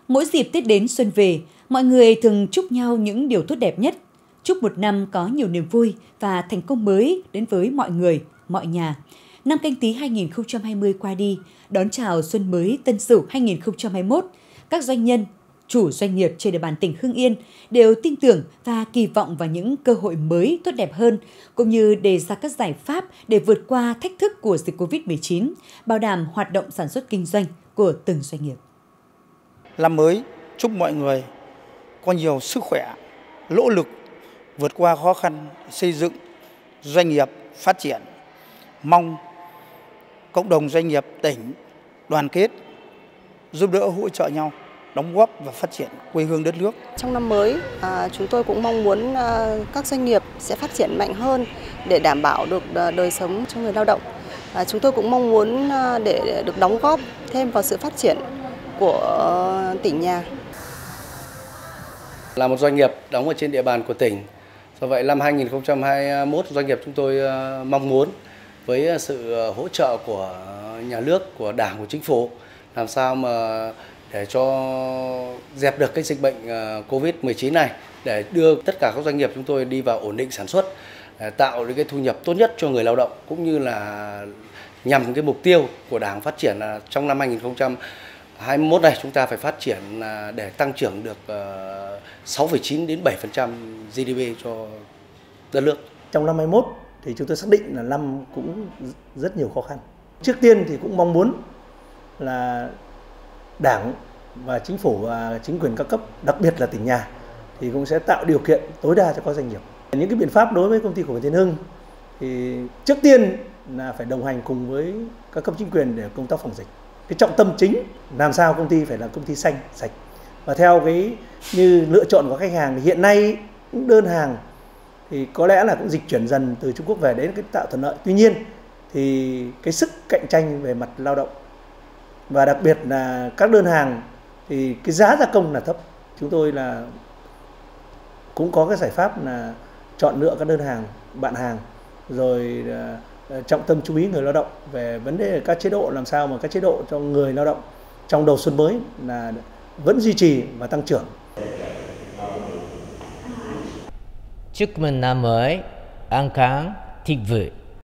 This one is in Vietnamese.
Mỗi dịp Tết đến xuân về, mọi người thường chúc nhau những điều tốt đẹp nhất. Chúc một năm có nhiều niềm vui và thành công mới đến với mọi người, mọi nhà. Năm Canh Tý 2020 qua đi, đón chào xuân mới Tân Sửu 2021, các doanh nhân, chủ doanh nghiệp trên địa bàn tỉnh Hưng Yên đều tin tưởng và kỳ vọng vào những cơ hội mới tốt đẹp hơn, cũng như đề ra các giải pháp để vượt qua thách thức của dịch Covid-19, bảo đảm hoạt động sản xuất kinh doanh của từng doanh nghiệp. Năm mới, chúc mọi người có nhiều sức khỏe, nỗ lực vượt qua khó khăn, xây dựng doanh nghiệp phát triển. Mong cộng đồng doanh nghiệp tỉnh đoàn kết, giúp đỡ hỗ trợ nhau, đóng góp và phát triển quê hương đất nước. Trong năm mới, chúng tôi cũng mong muốn các doanh nghiệp sẽ phát triển mạnh hơn để đảm bảo được đời sống cho người lao động. Chúng tôi cũng mong muốn để được đóng góp thêm vào sự phát triển của tỉnh nhà. Là một doanh nghiệp đóng ở trên địa bàn của tỉnh. Do vậy năm 2021 doanh nghiệp chúng tôi mong muốn với sự hỗ trợ của nhà nước, của Đảng, của Chính phủ làm sao mà để cho dẹp được cái dịch bệnh Covid-19 này, để đưa tất cả các doanh nghiệp chúng tôi đi vào ổn định sản xuất, tạo được cái thu nhập tốt nhất cho người lao động, cũng như là nhằm cái mục tiêu của Đảng phát triển là trong năm 2021 này chúng ta phải phát triển để tăng trưởng được 6,9 đến 7% GDP cho đất nước. Trong năm 2021 thì chúng tôi xác định là năm cũng rất nhiều khó khăn. Trước tiên thì cũng mong muốn là Đảng và Chính phủ và chính quyền các cấp, đặc biệt là tỉnh nhà, thì cũng sẽ tạo điều kiện tối đa cho các doanh nghiệp. Những cái biện pháp đối với công ty cổ phần Thiên Hưng thì trước tiên là phải đồng hành cùng với các cấp chính quyền để công tác phòng dịch. Cái trọng tâm chính làm sao công ty phải là công ty xanh, sạch. Và theo cái như lựa chọn của khách hàng thì hiện nay những đơn hàng thì có lẽ là cũng dịch chuyển dần từ Trung Quốc về, đấy là cái tạo thuận lợi. Tuy nhiên thì cái sức cạnh tranh về mặt lao động và đặc biệt là các đơn hàng thì cái giá gia công là thấp. Chúng tôi là cũng có cái giải pháp là chọn lựa các đơn hàng, bạn hàng, rồi trọng tâm chú ý người lao động về vấn đề các chế độ, làm sao mà các chế độ cho người lao động trong đầu xuân mới là vẫn duy trì và tăng trưởng. Chúc mừng năm mới an khang, thịnh vượng.